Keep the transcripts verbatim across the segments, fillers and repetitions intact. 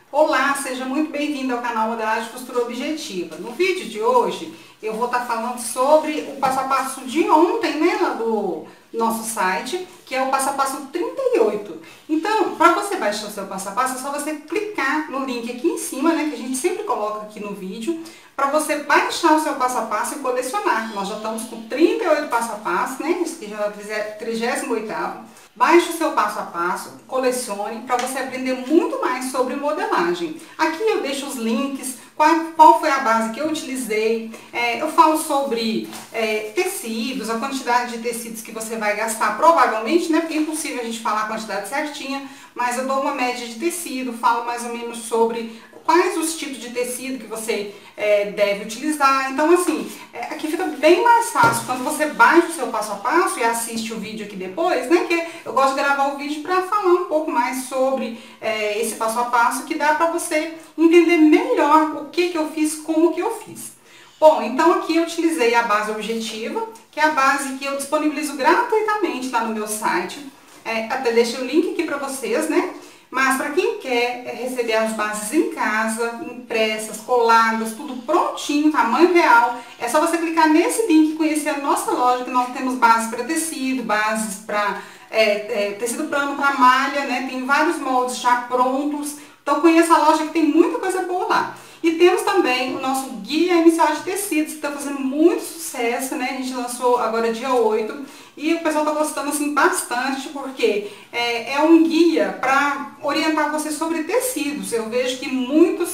Olá, seja muito bem-vindo ao canal Modelagem Costura Objetiva. No vídeo de hoje eu vou estar falando sobre o passo a passo de ontem, né, lá do nosso site, que é o passo a passo trinta e oito. Então, para você baixar o seu passo a passo, é só você clicar no link aqui em cima, né, que a gente sempre coloca aqui no vídeo, para você baixar o seu passo a passo e colecionar. Nós já estamos com trinta e oito passo a passo, né, esse aqui já é o trigésimo oitavo. Baixe o seu passo a passo, colecione, para você aprender muito mais sobre modelagem. Aqui eu deixo os links, qual, qual foi a base que eu utilizei, é, eu falo sobre é, tecidos, a quantidade de tecidos que você vai gastar, provavelmente, né, porque é impossível a gente falar a quantidade certinha, mas eu dou uma média de tecido, falo mais ou menos sobre quais os tipos de tecido que você é, deve utilizar. Então, assim, é, aqui fica bem mais fácil quando você baixa o seu passo a passo e assiste o vídeo aqui depois, né? Que eu gosto de gravar o vídeo para falar um pouco mais sobre é, esse passo a passo, que dá para você entender melhor o que que eu fiz, como que eu fiz. Bom, então aqui eu utilizei a base objetiva, que é a base que eu disponibilizo gratuitamente lá no meu site. É, até deixei o link aqui para vocês, né? Mas para quem quer receber as bases em casa, impressas, coladas, tudo prontinho, tamanho real, é só você clicar nesse link e conhecer a nossa loja, que nós temos bases para tecido, bases para é, é, tecido plano, para malha, né? Tem vários moldes já prontos. Então conheça a loja que tem muita coisa boa lá. E temos também o nosso guia inicial de tecidos, que está fazendo muito sucesso, né? A gente lançou agora dia oito e o pessoal está gostando assim bastante, porque é, é um guia para orientar você sobre tecidos. Eu vejo que muitos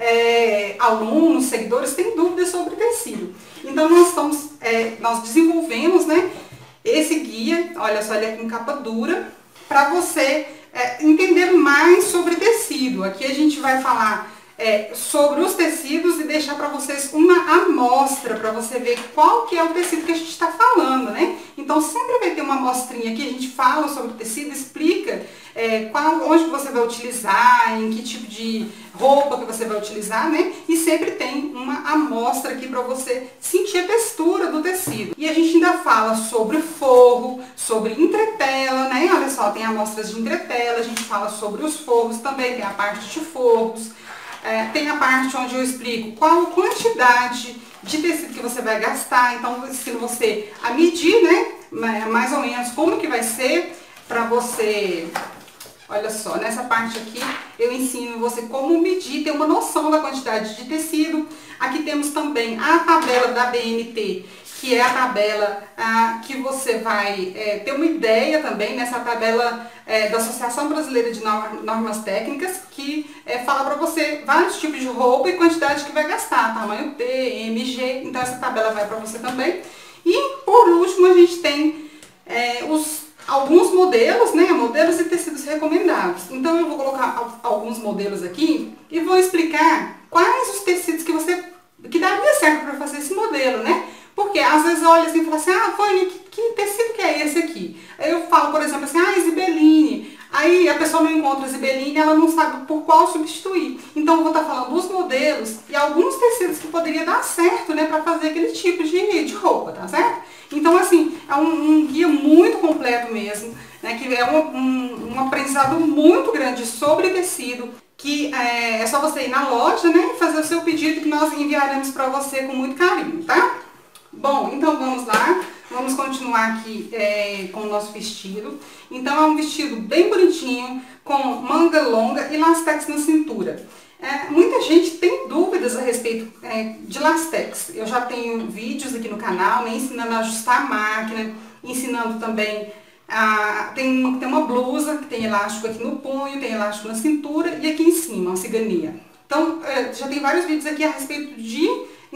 é, alunos, seguidores têm dúvidas sobre tecido. Então nós estamos, é, nós desenvolvemos, né, esse guia, olha só, ele é com capa dura, para você é, entender mais sobre tecido. Aqui a gente vai falar É, sobre os tecidos e deixar para vocês uma amostra para você ver qual que é o tecido que a gente está falando, né? Então sempre vai ter uma amostrinha que a gente fala sobre o tecido, explica é, qual, onde que você vai utilizar, em que tipo de roupa que você vai utilizar, né? E sempre tem uma amostra aqui para você sentir a textura do tecido. E a gente ainda fala sobre forro, sobre entretela, né? Olha só, tem amostras de entretela, a gente fala sobre os forros também, tem a parte de forros. É, tem a parte onde eu explico qual a quantidade de tecido que você vai gastar, então eu ensino você a medir, né, mais ou menos como que vai ser para você. Olha só, nessa parte aqui eu ensino você como medir, ter uma noção da quantidade de tecido. Aqui temos também a tabela da B N T, que é a tabela ah, que você vai é, ter uma ideia também, nessa tabela é, da Associação Brasileira de Normas Técnicas, que é, fala para você vários tipos de roupa e quantidade que vai gastar, tamanho P, M, G, então essa tabela vai para você também. E por último a gente tem é, os alguns modelos, né, modelos e tecidos recomendados. Então eu vou colocar alguns modelos aqui e vou explicar quais os tecidos que você que daria certo para fazer esse modelo, né? Porque às vezes olha assim e fala assim, ah, Vânia, que, que tecido que é esse aqui? Aí eu falo, por exemplo, assim, ah, Zibeline. Aí a pessoa não encontra a Zibeline, ela não sabe por qual substituir. Então eu vou estar falando dos modelos e alguns tecidos que poderia dar certo, né, para fazer aquele tipo de, de roupa, tá certo? Então assim, é um, um guia muito completo mesmo, né, que é um, um, um aprendizado muito grande sobre tecido, que é, é só você ir na loja, né, e fazer o seu pedido que nós enviaremos para você com muito carinho, tá? Bom, então vamos lá, vamos continuar aqui é, com o nosso vestido. Então é um vestido bem bonitinho, com manga longa e lastex na cintura. É, muita gente tem dúvidas a respeito é, de lastex. Eu já tenho vídeos aqui no canal, né, ensinando a ajustar a máquina, ensinando também a... Tem, tem uma blusa que tem elástico aqui no punho, tem elástico na cintura e aqui em cima, uma cigania. Então é, já tem vários vídeos aqui a respeito de...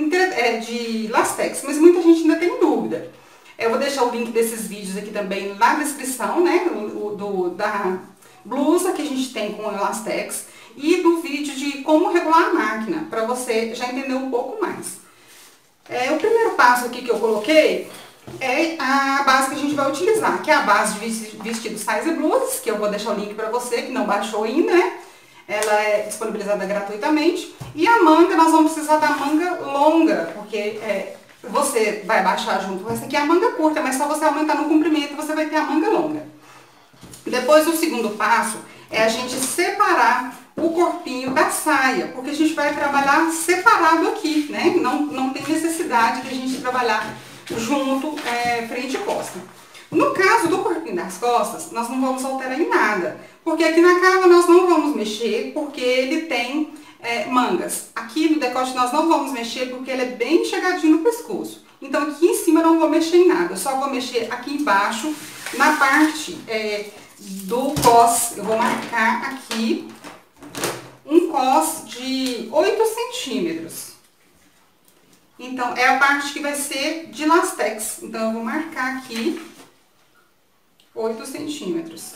de lastex, mas muita gente ainda tem dúvida. Eu vou deixar o link desses vídeos aqui também na descrição, né, do, do, da blusa que a gente tem com lastex e do vídeo de como regular a máquina, para você já entender um pouco mais. É, o primeiro passo aqui que eu coloquei é a base que a gente vai utilizar, que é a base de vestido size blues, que eu vou deixar o link para você que não baixou ainda, né? Ela é disponibilizada gratuitamente. E a manga, nós vamos precisar da manga longa, porque é, você vai baixar junto com essa aqui a manga curta, mas só você aumentar no comprimento você vai ter a manga longa. Depois o segundo passo é a gente separar o corpinho da saia, porque a gente vai trabalhar separado aqui, né? Não, não tem necessidade de a gente trabalhar junto, é, frente e costa. No caso do corpinho das costas, nós não vamos alterar em nada, porque aqui na cava nós não vamos mexer, porque ele tem é, mangas. Aqui no decote nós não vamos mexer, porque ele é bem chegadinho no pescoço. Então aqui em cima eu não vou mexer em nada, eu só vou mexer aqui embaixo, na parte é, do cós. Eu vou marcar aqui um cós de oito centímetros. Então, é a parte que vai ser de lastex. Então, eu vou marcar aqui oito centímetros.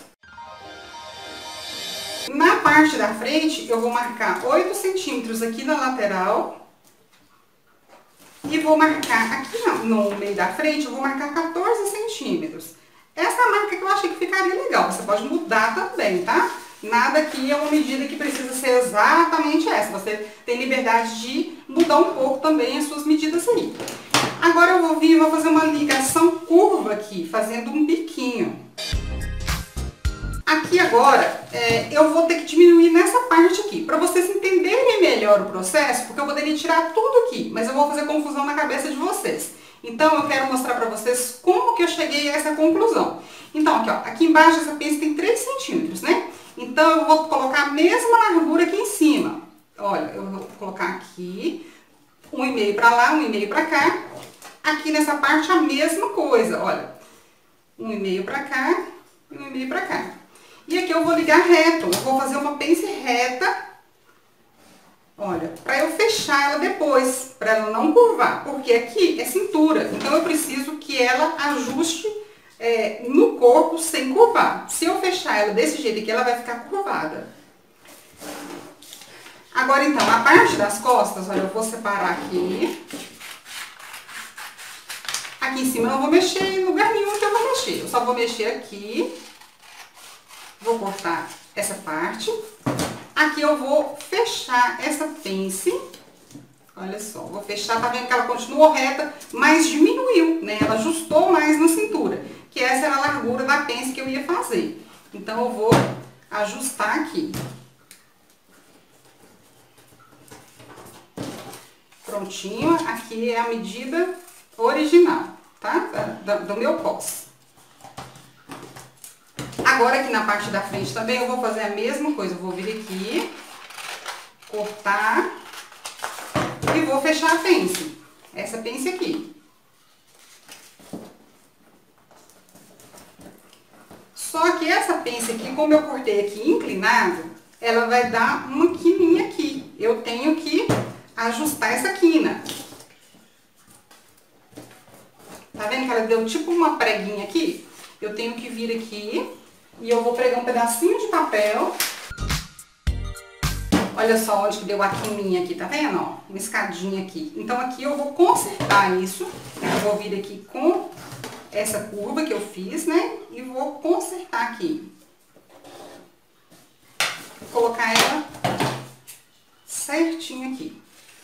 Na parte da frente, eu vou marcar oito centímetros aqui na lateral. E vou marcar aqui no meio da frente, eu vou marcar quatorze centímetros. Essa é a marca que eu achei que ficaria legal. Você pode mudar também, tá? Nada aqui é uma medida que precisa ser exatamente essa. Você tem liberdade de mudar um pouco também as suas medidas aí. Agora eu vou vir e vou fazer uma ligação curva aqui, fazendo um biquinho. Aqui agora, é, eu vou ter que diminuir nessa parte aqui, para vocês entenderem melhor o processo, porque eu poderia tirar tudo aqui, mas eu vou fazer confusão na cabeça de vocês. Então, eu quero mostrar para vocês como que eu cheguei a essa conclusão. Então, aqui, ó, aqui embaixo essa pence tem três centímetros, né? Então, eu vou colocar a mesma largura aqui em cima. Olha, eu vou colocar aqui, um e meio para lá, um e meio para cá. Aqui nessa parte a mesma coisa, olha. Um e meio para cá e um e meio para cá. E aqui eu vou ligar reto, eu vou fazer uma pence reta, olha, para eu fechar ela depois, para ela não curvar, porque aqui é cintura, então eu preciso que ela ajuste é, no corpo sem curvar. Se eu fechar ela desse jeito aqui, ela vai ficar curvada. Agora então, a parte das costas, olha, eu vou separar aqui. Aqui em cima eu não vou mexer em lugar nenhum que eu vou mexer, eu só vou mexer aqui. Vou cortar essa parte. Aqui eu vou fechar essa pence. Olha só, vou fechar, tá vendo que ela continuou reta, mas diminuiu, né? Ela ajustou mais na cintura, que essa era a largura da pence que eu ia fazer. Então, eu vou ajustar aqui. Prontinho, aqui é a medida original, tá? Do, do meu cós. Agora, aqui na parte da frente também, eu vou fazer a mesma coisa. Eu vou vir aqui, cortar e vou fechar a pence. Essa pence aqui. Só que essa pence aqui, como eu cortei aqui inclinado, ela vai dar uma quininha aqui. Eu tenho que ajustar essa quina. Tá vendo que ela deu tipo uma preguinha aqui? Eu tenho que vir aqui e eu vou pregar um pedacinho de papel. Olha só onde que deu a quininha aqui, tá vendo? Ó, uma escadinha aqui. Então, aqui eu vou consertar isso. Eu vou vir aqui com essa curva que eu fiz, né? E vou consertar aqui. Vou colocar ela certinho aqui.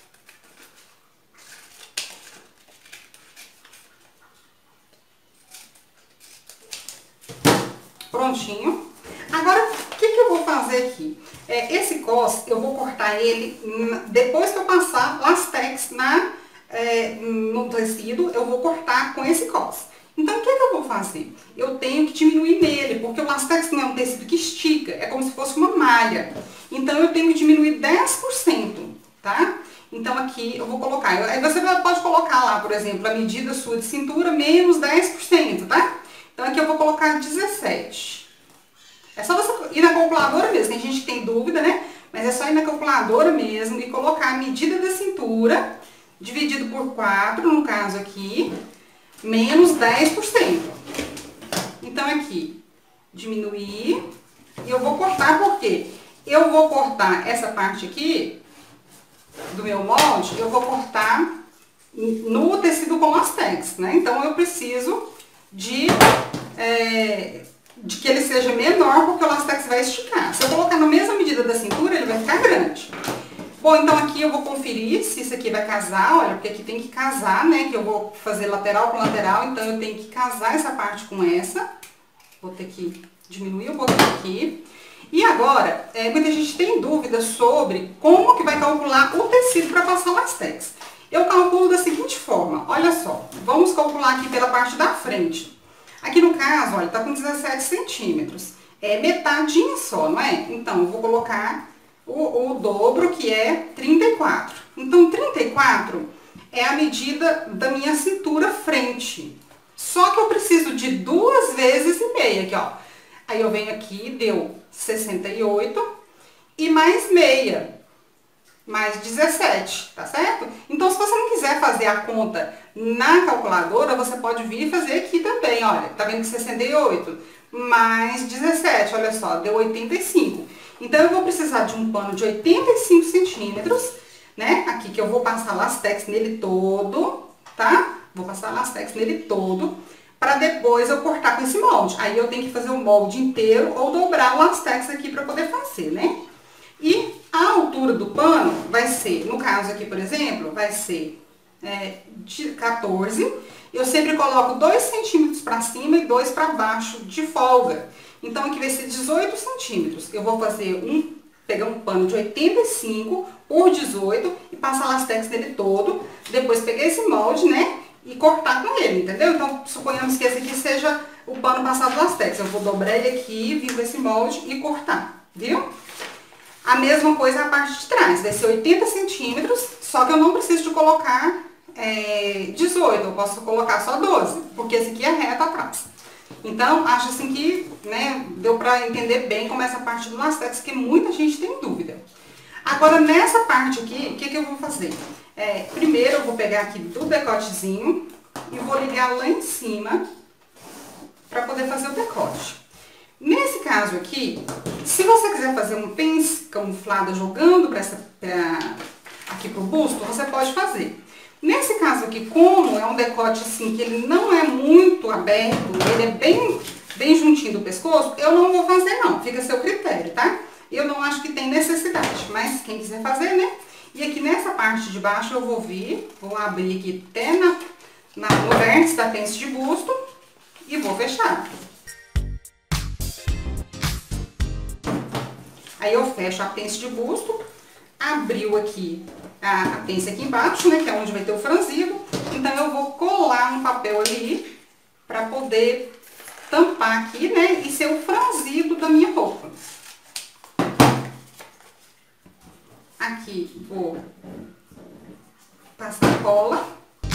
Prontinho. Agora, o que que eu vou fazer aqui? É, esse cós, eu vou cortar ele depois que eu passar lastex na, é, no tecido, eu vou cortar com esse cós. Então, o que que eu vou fazer? Eu tenho que diminuir nele, porque o lastex não é um tecido que estica, é como se fosse uma malha. Então, eu tenho que diminuir dez por cento, tá? Então, aqui eu vou colocar. Aí você pode colocar lá, por exemplo, a medida sua de cintura menos dez por cento, tá? Então, aqui eu vou colocar dezessete. É só você ir na calculadora mesmo, tem gente que tem dúvida, né? Mas é só ir na calculadora mesmo e colocar a medida da cintura, dividido por quatro, no caso aqui, menos dez por cento. Então, aqui, diminuir. E eu vou cortar por quê? Eu vou cortar essa parte aqui do meu molde, eu vou cortar no tecido com lastex, né? Então, eu preciso de, é, de que ele seja menor, porque o lastex vai esticar. Se eu colocar na mesma medida da cintura, ele vai ficar grande. Bom, então aqui eu vou conferir se isso aqui vai casar, olha, porque aqui tem que casar, né? Que eu vou fazer lateral com lateral, então eu tenho que casar essa parte com essa. Vou ter que diminuir um pouquinho aqui. E agora, é, muita gente tem dúvidas sobre como que vai calcular o tecido para passar o lastex. Eu calculo da seguinte forma, olha só, vamos calcular aqui pela parte da frente. Aqui no caso, olha, tá com dezessete centímetros, é metadinha só, não é? Então, eu vou colocar o, o dobro, que é trinta e quatro. Então, trinta e quatro é a medida da minha cintura frente. Só que eu preciso de duas vezes e meia aqui, ó. Aí eu venho aqui, deu sessenta e oito e mais meia, mais dezessete, tá certo? Então, se você não quiser fazer a conta na calculadora, você pode vir fazer aqui também, olha, tá vendo que sessenta e oito mais dezessete, olha só, deu oitenta e cinco. Então, eu vou precisar de um pano de oitenta e cinco centímetros, né? Aqui que eu vou passar lastex nele todo, tá? Vou passar lastex nele todo, para depois eu cortar com esse molde. Aí eu tenho que fazer o molde inteiro ou dobrar o lastex aqui para poder fazer, né? E a altura do pano vai ser, no caso aqui, por exemplo, vai ser é, de quatorze. Eu sempre coloco dois centímetros para cima e dois para baixo de folga. Então, aqui vai ser dezoito centímetros. Eu vou fazer um, pegar um pano de oitenta e cinco por dezoito e passar lastex nele todo. Depois pegar esse molde, né? E cortar com ele, entendeu? Então, suponhamos que esse aqui seja o pano passado lastex. Eu vou dobrar ele aqui, vir com esse molde e cortar, viu? A mesma coisa a parte de trás, vai ser oitenta centímetros, só que eu não preciso de colocar é, dezoito, eu posso colocar só doze, porque esse aqui é reto atrás. Então, acho assim que, né, deu pra entender bem como é essa parte do lastex, que muita gente tem dúvida. Agora, nessa parte aqui, o que que eu vou fazer? É, primeiro, eu vou pegar aqui do decotezinho e vou ligar lá em cima para poder fazer o decote. Nesse caso aqui, se você quiser fazer um pence camuflado jogando pra essa, pra, aqui pro busto, você pode fazer. Nesse caso aqui, como é um decote assim, que ele não é muito aberto, ele é bem, bem juntinho do pescoço, eu não vou fazer não, fica a seu critério, tá? Eu não acho que tem necessidade, mas quem quiser fazer, né? E aqui nessa parte de baixo eu vou vir, vou abrir aqui até na, na, no vértice da pence de busto e vou fechar. Aí eu fecho a pence de busto, abriu aqui a, a pence aqui embaixo, né, que é onde vai ter o franzido. Então, eu vou colar um papel ali pra poder tampar aqui, né, e ser o franzido da minha roupa. Aqui, vou passar cola.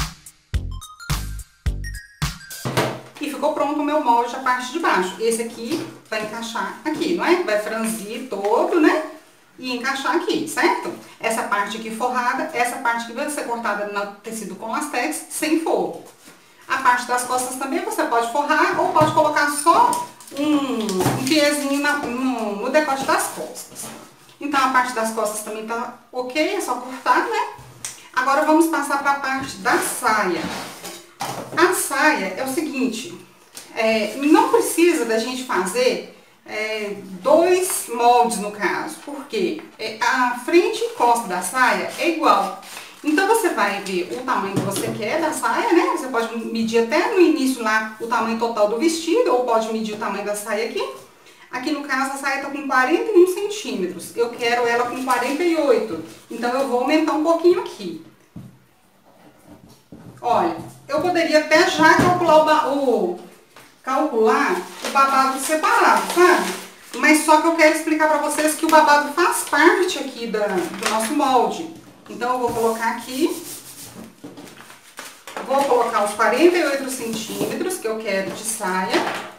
E ficou pronto o meu molde a parte de baixo. Esse aqui vai encaixar aqui, não é? Vai franzir todo, né? E encaixar aqui, certo? Essa parte aqui forrada, essa parte que vai ser cortada no tecido com lastex, sem forro. A parte das costas também você pode forrar ou pode colocar só um, um piezinho na, no, no decote das costas. Então, a parte das costas também tá ok, é só cortar, né? Agora, vamos passar para a parte da saia. A saia é o seguinte, é, não precisa da gente fazer é, dois moldes no caso, porque é, a frente e costa da saia é igual. Então, você vai ver o tamanho que você quer da saia, né? Você pode medir até no início lá o tamanho total do vestido, ou pode medir o tamanho da saia aqui. Aqui no caso a saia tá com quarenta e um centímetros, eu quero ela com quarenta e oito, então eu vou aumentar um pouquinho aqui. Olha, eu poderia até já calcular o, o, calcular o babado separado, sabe? Mas só que eu quero explicar pra vocês que o babado faz parte aqui da, do nosso molde. Então eu vou colocar aqui, vou colocar os quarenta e oito centímetros que eu quero de saia.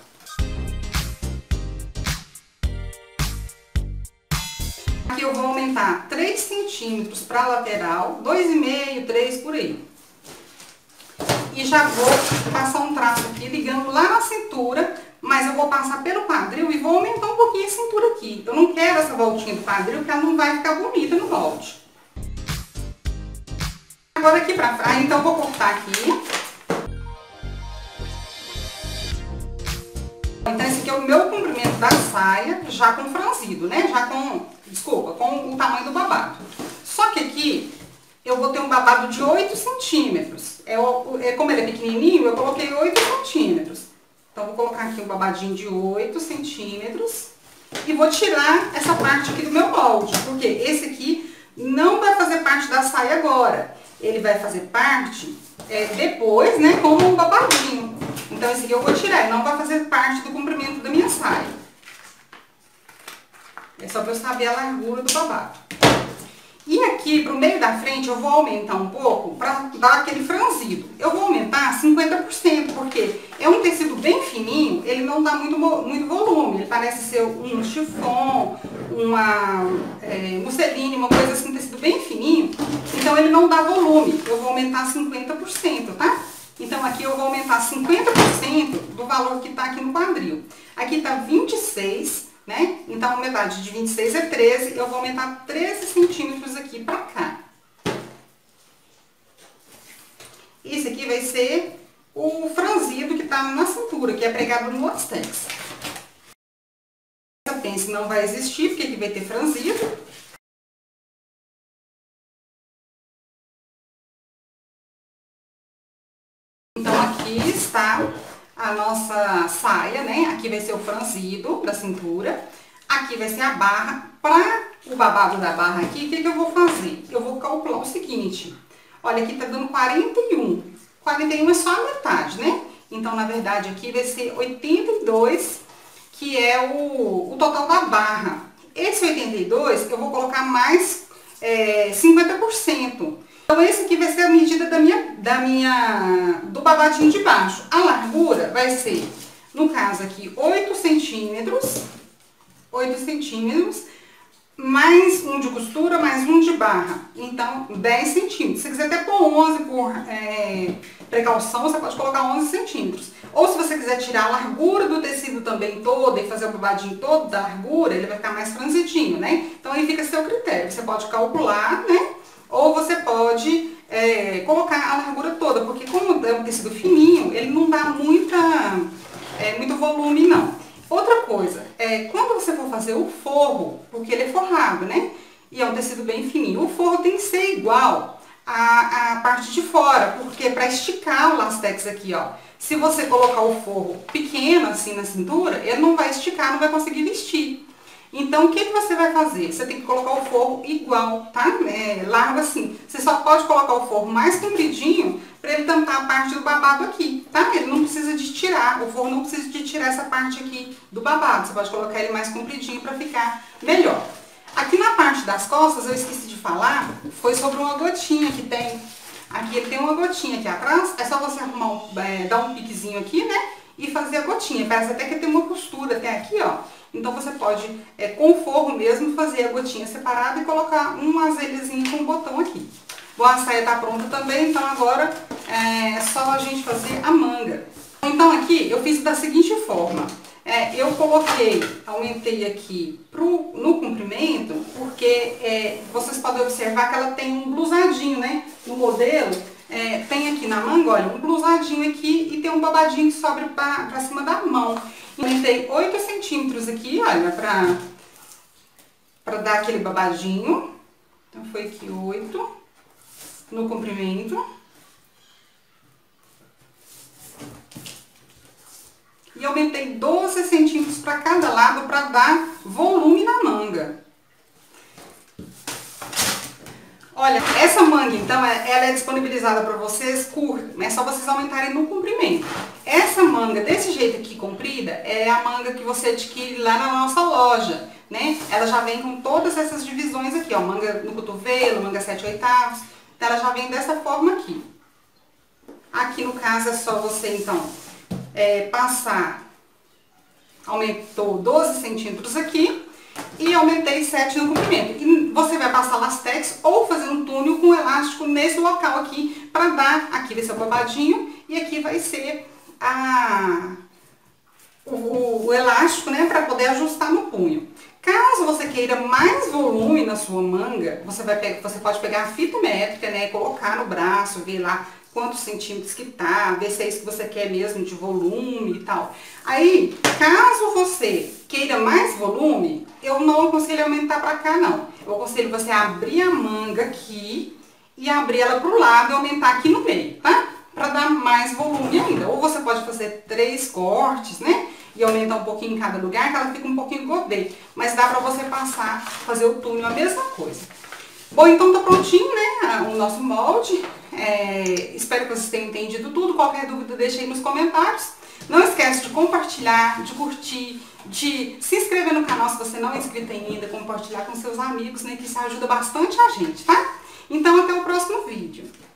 Aqui eu vou aumentar três centímetros para a lateral, dois e meio, três por aí. E já vou passar um traço aqui ligando lá na cintura, mas eu vou passar pelo quadril e vou aumentar um pouquinho a cintura aqui. Eu não quero essa voltinha do quadril, porque ela não vai ficar bonita no molde. Agora aqui pra frente, então eu vou cortar aqui. Então esse aqui é o meu comprimento da saia, já com franzido, né? Já com, desculpa, com o tamanho do babado. Só que aqui eu vou ter um babado de oito centímetros. É, é, como ele é pequenininho, eu coloquei oito centímetros. Então, vou colocar aqui um babadinho de oito centímetros. e vou tirar essa parte aqui do meu molde, porque esse aqui não vai fazer parte da saia agora. Ele vai fazer parte é, depois, né, como um babadinho. Então esse aqui eu vou tirar, ele não vai fazer parte do comprimento da minha saia. É só para eu saber a largura do babado. E aqui, pro meio da frente, eu vou aumentar um pouco para dar aquele franzido. Eu vou aumentar cinquenta por cento, porque é um tecido bem fininho, ele não dá muito, muito volume. Ele parece ser um chiffon, uma é, musseline, uma coisa assim, um tecido bem fininho. Então, ele não dá volume. Eu vou aumentar cinquenta por cento, tá? Então, aqui eu vou aumentar cinquenta por cento do valor que tá aqui no quadril. Aqui tá vinte e seis, né? Então, metade de vinte e seis é treze, eu vou aumentar treze centímetros aqui pra cá. Esse aqui vai ser o franzido que tá na cintura, que é pregado no lastex. Essa pence não vai existir, porque aqui vai ter franzido. Então, aqui está a nossa saia, né? Aqui vai ser o franzido da cintura. Aqui vai ser a barra. Para o babado da barra aqui, o que, que eu vou fazer? Eu vou calcular o seguinte. Olha, aqui tá dando quarenta e um. quarenta e um é só a metade, né? Então, na verdade, aqui vai ser oitenta e dois, que é o, o total da barra. Esse oitenta e dois, eu vou colocar mais é, cinquenta por cento. Então, esse aqui vai ser a medida da minha, da minha, do babadinho de baixo. A largura vai ser, no caso aqui, oito centímetros. oito centímetros, mais um de costura, mais um de barra. Então, dez centímetros. Se quiser até pôr onze por é, precaução, você pode colocar onze centímetros. Ou se você quiser tirar a largura do tecido também toda e fazer o babadinho todo da largura, ele vai ficar mais franzidinho, né? Então, aí fica a seu critério. Você pode calcular, né? Ou você pode é, colocar a largura toda, porque como é um tecido fininho, ele não dá muita, é, muito volume, não. Outra coisa, é, quando você for fazer o forro, porque ele é forrado, né? E é um tecido bem fininho, o forro tem que ser igual à, à parte de fora, porque para esticar o lastex aqui, ó, se você colocar o forro pequeno assim na cintura, ele não vai esticar, não vai conseguir vestir. Então, o que, que você vai fazer? Você tem que colocar o forro igual, tá? É, largo assim. Você só pode colocar o forro mais compridinho para ele tampar a parte do babado aqui, tá? Ele não precisa de tirar, o forro não precisa de tirar essa parte aqui do babado. Você pode colocar ele mais compridinho para ficar melhor. Aqui na parte das costas, eu esqueci de falar, foi sobre uma gotinha que tem. Aqui ele tem uma gotinha aqui atrás, é só você arrumar um, é, dar um piquezinho aqui, né? E fazer a gotinha. Parece até que tem uma costura até aqui, ó. Então, você pode, é, com o forro mesmo, fazer a gotinha separada e colocar um azelhazinho com o botão aqui. Bom, a saia tá pronta também, então agora é só a gente fazer a manga. Então, aqui eu fiz da seguinte forma. É, eu coloquei, aumentei aqui pro, no comprimento, porque é, vocês podem observar que ela tem um blusadinho, né? No modelo, é, tem aqui na manga, olha, um blusadinho aqui e tem um babadinho que sobe pra, pra cima da mão. Aumentei oito centímetros aqui, olha, pra, pra dar aquele babadinho. Então, foi aqui oito no comprimento. E aumentei doze centímetros para cada lado para dar volume na manga. Olha, essa manga, então, ela é disponibilizada para vocês curta, é só vocês aumentarem no comprimento. Essa manga desse jeito aqui, comprida, é a manga que você adquire lá na nossa loja, né? Ela já vem com todas essas divisões aqui, ó, manga no cotovelo, manga sete oitavos, então ela já vem dessa forma aqui. Aqui no caso é só você, então, é, passar, aumentou doze centímetros aqui, e aumentei sete no comprimento. E você vai passar lastex ou fazer um túnel com elástico nesse local aqui, para dar, aqui vai ser o babadinho, e aqui vai ser a, o, o elástico, né, para poder ajustar no punho. Caso você queira mais volume na sua manga, você, vai pegar, você pode pegar a fita métrica, né, colocar no braço, ver lá quantos centímetros que tá, ver se é isso que você quer mesmo de volume e tal. Aí, caso você queira mais volume, eu não aconselho aumentar pra cá, não. Eu aconselho você abrir a manga aqui e abrir ela pro lado e aumentar aqui no meio, tá? Pra dar mais volume ainda. Ou você pode fazer três cortes, né? e aumentar um pouquinho em cada lugar, que ela fica um pouquinho godê. Mas dá pra você passar, fazer o túnel, a mesma coisa. Bom, então tá prontinho, né, o nosso molde. É, espero que vocês tenham entendido tudo. Qualquer dúvida, deixe aí nos comentários. Não esquece de compartilhar, de curtir, de se inscrever no canal se você não é inscrito ainda, compartilhar com seus amigos, né, que isso ajuda bastante a gente, tá? Então até o próximo vídeo.